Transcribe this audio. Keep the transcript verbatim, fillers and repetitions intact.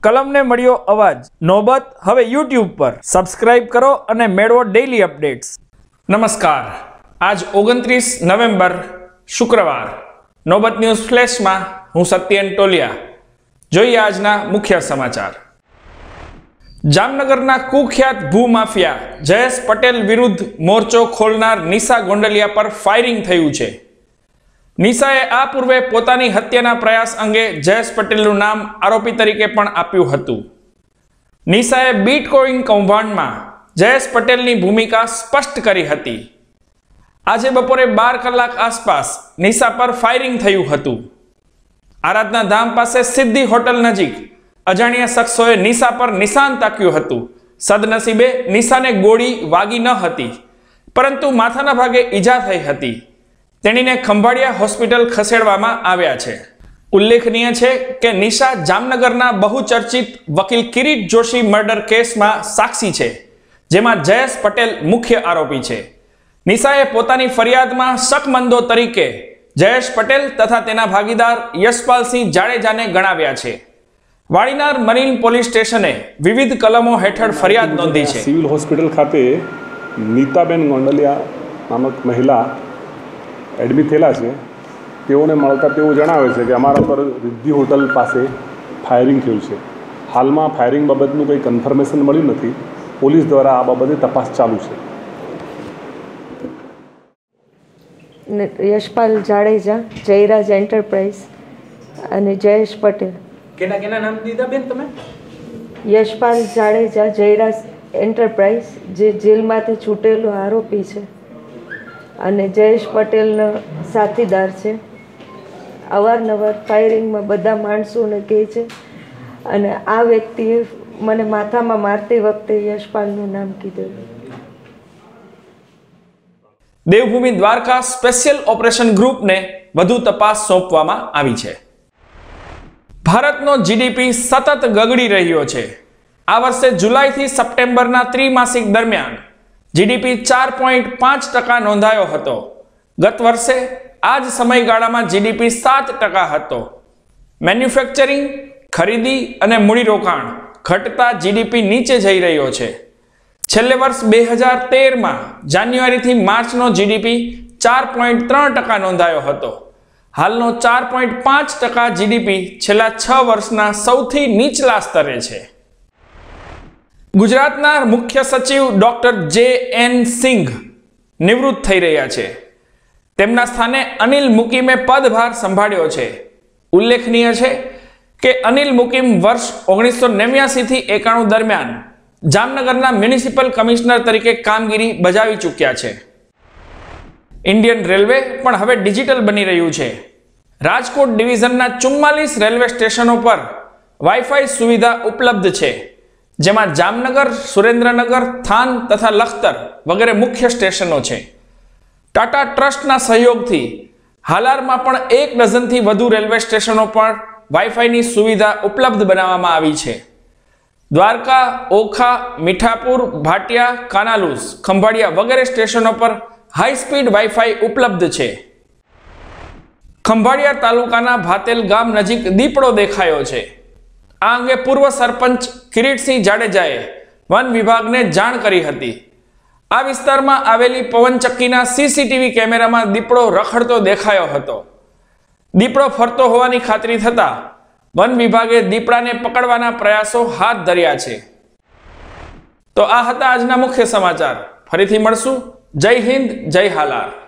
કલમને મળ્યો અવાજ. નોબત હવે યુટ્યુબ પર. સબસ્ક્રાઇબ કરો અને મેળવો ડેઇલી અપડેટ્સ. નમસ્કાર. આજ ઓગણત્રીસ નવેમ્બર શુક્રવાર. નોબત ન્યૂઝ ફ્લેશમાં હું સત્યન ટોલિયા. જોઈએ આજના મુખ્ય સમાચાર. જામનગરના કુખ્યાત ભૂમાફિયા જયેશ પટેલ વિરુદ્ધ મોરચો ખોલનાર નિશા ગોંડલિયા પર ફાયરિંગ થયું છે. નિશાએ આ પૂર્વે પોતાની હત્યાના પ્રયાસ અંગે જયેશ પટેલનું નામ આરોપી તરીકે પણ આપ્યું હતું. નિશાએ બિટકોઇન કૌભાંડમાં જયેશ પટેલની ભૂમિકા સ્પષ્ટ કરી હતી. આજે બપોરે બાર કલાક આસપાસ નિશા પર ફાયરિંગ થયું હતું. આરાધનાધામ પાસે સિદ્ધિ હોટલ નજીક અજાણ્યા શખ્સોએ નિશા પર નિશાન તાક્યું હતું. સદનસીબે નિશાને ગોળી વાગી ન હતી, પરંતુ માથાના ભાગે ઈજા થઈ હતી. તેણીને ખંભાળિયા હોસ્પિટલ ખસેડવામાં આવ્યા છે. ઉલ્લેખનીય છે કે નિશા જામનગરના બહુચર્ચિત વકીલ કિરીટ જોશી મર્ડર કેસમાં સાક્ષી છે, જેમાં જયેશ પટેલ મુખ્ય આરોપી છે. નિશાએ પોતાની ફરિયાદમાં શકમંદો તરીકે જયેશ પટેલ તથા તેના ભાગીદાર યશપાલસિંહ જાડેજાને ગણાવ્યા છે. વાડીનાર મરીન પોલીસ સ્ટેશને વિવિધ કલમો હેઠળ ફરિયાદ નોંધી છે. સિવિલ હોસ્પિટલ ખાતે નીતાબેન ગોંડલિયા નામક મહિલા એડમિટ થયેલા છે. તેઓને મળતા તેઓ જણાવે છે કે અમારા પર સિદ્ધિ હોટલ પાસે ફાયરિંગ થયું છે. હાલમાં ફાયરિંગ બાબતનું કંઈ કન્ફર્મેશન મળ્યું નથી. પોલીસ દ્વારા આ બાબતે તપાસ ચાલુ છે. યશપાલ જાડેજા, જયરાજ એન્ટરપ્રાઇઝ અને જયેશ પટેલ. કેના કેના નામ દીધા બેન તમે? યશપાલ જાડેજા, જયરાજ એન્ટરપ્રાઇઝ, જે જેલમાંથી છૂટેલો આરોપી છે, અને જયેશ પટેલનો સાથીદાર છે. અવારનવાર ફાયરિંગમાં બધા માણસોને કહે છે, અને આ વ્યક્તિએ મને માથામાં મારતી વખતે યશપાલનું નામ કીધેલું. દેવભૂમિ દ્વારકા સ્પેશિયલ ઓપરેશન ગ્રુપને વધુ તપાસ સોંપવામાં આવી છે. ભારતનો જીડીપી સતત ગગડી રહ્યો છે. આ વર્ષે જુલાઈથી સપ્ટેમ્બરના ત્રિમાસિક દરમિયાન જીડીપી ચાર પોઈન્ટ પાંચ ટકા નોંધાયો હતો. ગત વર્ષે આ જ સમયગાળામાં જીડીપી સાત ટકા હતો. મેન્યુફેક્ચરિંગ, ખરીદી અને મૂડીરોકાણ ઘટતા જીડીપી નીચે જઈ રહ્યો છે. છેલ્લે વર્ષ બે હજાર તેરમાં જાન્યુઆરીથી માર્ચનો જીડીપી ચાર પોઈન્ટ ત્રણ ટકા નોંધાયો હતો. હાલનો ચાર પોઈન્ટ પાંચ ટકા જીડીપી છેલ્લા છ વર્ષના સૌથી નીચલા સ્તરે છે. ગુજરાતના મુખ્ય સચિવ ડોક્ટર જે એન સિંઘ નિવૃત્ત થઈ રહ્યા છે. તેમના સ્થાને અનિલ મુકીમે પદભાર સંભાળ્યો છે. ઉલ્લેખનીય છે કે અનિલ મુકીમ વર્ષ ઓગણીસો નેવ્યાસી થી એકાણું દરમિયાન જામનગરના મ્યુનિસિપલ કમિશનર તરીકે કામગીરી બજાવી ચૂક્યા છે. ઇન્ડિયન રેલવે પણ હવે ડિજિટલ બની રહ્યું છે. રાજકોટ ડિવિઝનના ચુમ્માલીસ રેલવે સ્ટેશનો પર વાઈફાઈ સુવિધા ઉપલબ્ધ છે, જેમાં જામનગર, સુરેન્દ્રનગર, થાન તથા લખતર વગેરે મુખ્ય સ્ટેશનો છે. ટાટા ટ્રસ્ટના સહયોગથી હાલારમાં પણ એક ડઝનથી વધુ રેલવે સ્ટેશનો પર વાઈફાઈની સુવિધા ઉપલબ્ધ બનાવવામાં આવી છે. દ્વારકા, ઓખા, મીઠાપુર, ભાટિયા, કાનાલુસ, ખંભાળિયા વગેરે સ્ટેશનો પર હાઈ સ્પીડ વાઈફાઈ ઉપલબ્ધ છે. ખંભાળિયા તાલુકાના ભાતેલ ગામ નજીક દીપડો દેખાયો છે. આ અંગે પૂર્વ સરપંચ કિરીટસિંહ જાડેજાએ વન વિભાગને જાણ કરી હતી. આ વિસ્તારમાં આવેલી પવનચક્કીના સીસીટીવી કેમેરામાં દીપડો રખડતો દેખાયો હતો. દીપડો ફરતો હોવાની ખાતરી થતા વન વિભાગે દીપડાને પકડવાના પ્રયાસો હાથ ધર્યા છે. તો આ હતા આજના મુખ્ય સમાચાર. ફરીથી મળશું. જય હિન્દ, જય હાલાર.